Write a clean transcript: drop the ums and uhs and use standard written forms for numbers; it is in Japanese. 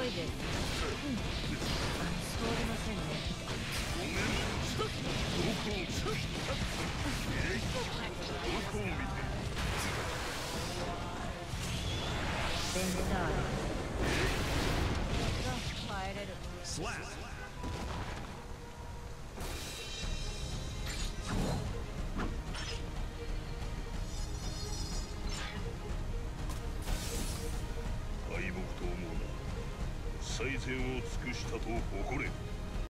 いです。通りませんね。 ごめん、どこを見てどこを見てセンターレが帰れる。 スラッ敗北と思うな。最善を尽くしたと誇れ。